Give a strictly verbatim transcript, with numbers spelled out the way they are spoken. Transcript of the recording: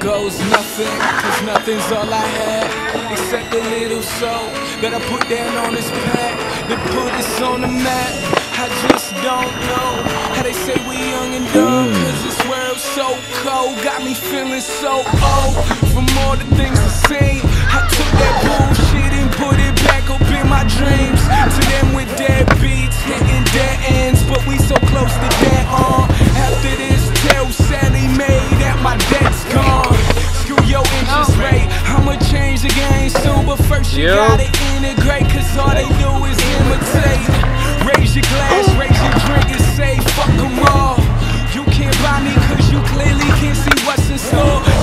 goes nothing, cause nothing's all I had, except a little soul that I put down on this pad, that put us on the map. I just don't know how they say we young and dumb, cause this world's so cold, got me feeling so old. From all the things I've seen, I took that bullshit and put it back up in my dreams. To them with dead beats, hitting dead ends, but we so close to dead on. After this, tell Sally Mae that my debt's gone. Screw your interest rate, I'ma change the game soon, but first you Yo. gotta integrate, cause all they do is imitate. Raise your glass, raise your drink and say fuck them all. You can't buy me cause you clearly can't see what's in store.